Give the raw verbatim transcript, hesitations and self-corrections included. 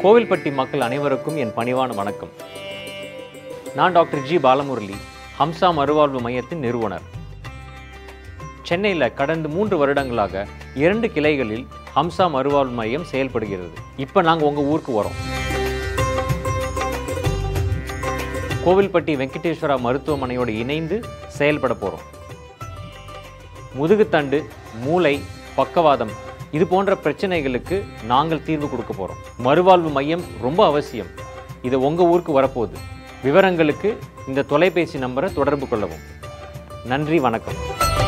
கோவில்பட்டி மக்கள் அனைவருக்கும் என் பணிவான வணக்கம். நான் டாக்டர் ஜி பாலமுரளி, ஹம்சா மறுவாழ்வு மையத்தின் நிறுவனர். சென்னையில் கடந்த மூன்று வருடங்களாக இரண்டு கிளைகளில் ஹம்சா மறுவாழ்வு மையம் செயல்படுகிறது. இப்போ நாங்கள் உங்கள் ஊருக்கு வரோம். கோவில்பட்டி வெங்கடேஸ்வரா மருத்துவமனையோடு இணைந்து செயல்பட போகிறோம். முதுகுத்தண்டு, மூளை, பக்கவாதம் இது போன்ற பிரச்சனைகளுக்கு நாங்கள் தீர்வு கொடுக்க போகிறோம். மறுவாழ்வு மையம் ரொம்ப அவசியம். இது உங்கள் ஊருக்கு வரப்போகுது. விவரங்களுக்கு இந்த தொலைபேசி நம்பரை தொடர்பு கொள்ளவும். நன்றி, வணக்கம்.